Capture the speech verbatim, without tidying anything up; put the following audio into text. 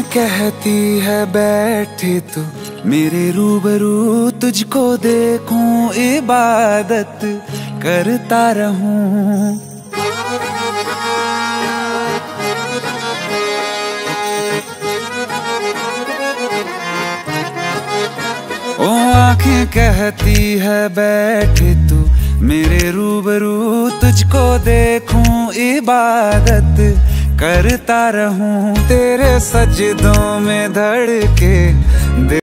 कहती है बैठे तू मेरे रूबरू, तुझको देखूं इबादत करता रहूं। ओ आंखें कहती है बैठे तू मेरे रूबरू, तुझको देखूं इबादत करता रहूं। तेरे सजदों में धड़के